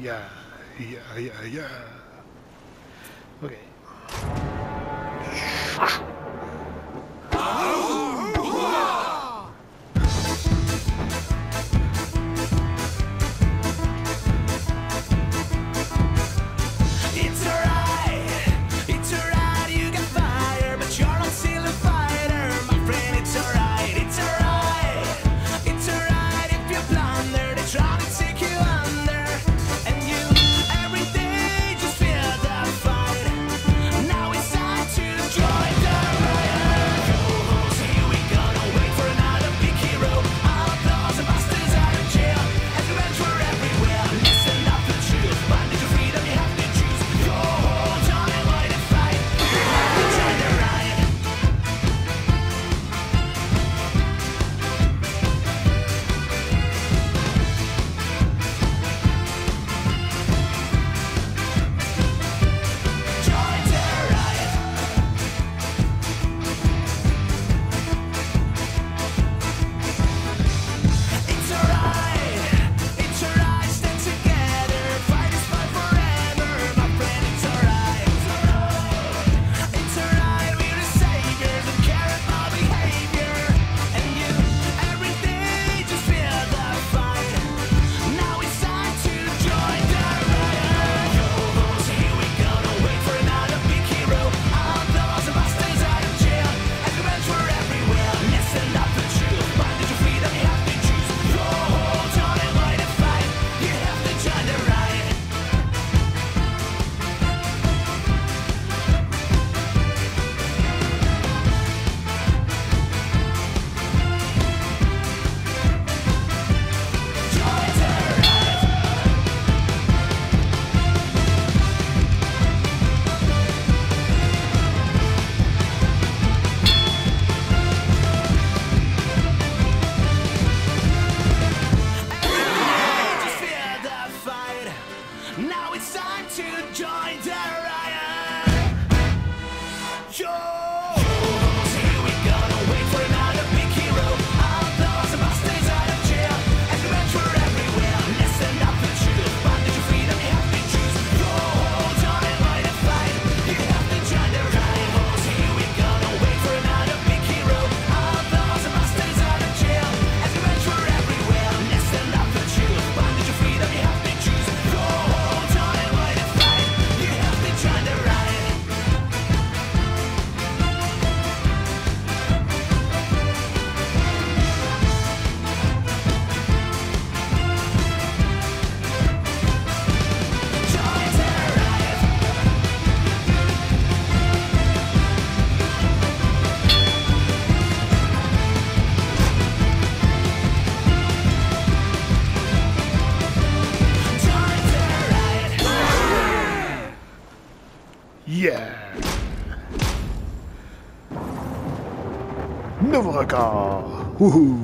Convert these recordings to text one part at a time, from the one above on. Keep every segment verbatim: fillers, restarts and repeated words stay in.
Yeah, yeah, yeah, yeah. Okay. It's alright, it's alright, you got fire, but you're not still a fighter, my friend. It's alright, it's alright, it's alright if you blunder, they try to take you under, and you every day just feel the fight. Now it's time to join the riot. Yo-hos, here we gonna wait for another big hero. Outlaws and masters out of jail, and revenge for everywhere. Listen up the truth, find your freedom, you have to choose. Your hold on and light a fight. You have to join the riot. Join the riot. It's alright, it's alright, stand together. Fight is fight forever, my friend. It's alright, it's alright, we're the saviors, don't care about behavior. And you, every day, just feel the fight. Now it's time to join the riot. Yo-hos, here we gonna wait for another big hero. Outlaws and masters out of jail, and revenge for everywhere. Listen up the truth, find your freedom, you have to choose. Your hold on and light a fight. You have to join the riot. Join the riot. Just feel the fight. Now it's time to join the riot. Yo, here we gonna wait for another big hero. Outlaws and masters out of jail, and revenge for everywhere. Listen up the truth, find your freedom, you have to choose. Your hold on and light a fight. You have to join the riot. Here we gonna wait for another big hero. Outlaws and masters out of jail, and revenge for everywhere. Listen up the truth, find your freedom, you have to choose. Your hold on and light a fight. You have to join the riot. Join the riot. Join the riot. Yeah. Nouveau record. Wouhou.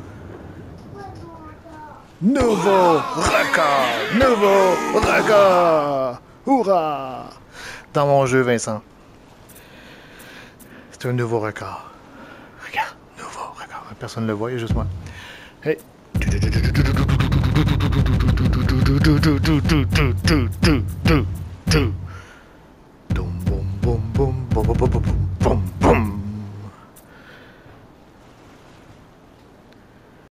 Nouveau record. Nouveau record. Hourra. Dans mon jeu, Vincent. C'est un nouveau record. Regarde, nouveau record. Personne ne le voit, il y a juste moi. Hey. Boum, boum, boum, boum, boum, boum, boum, boum, boum, boum.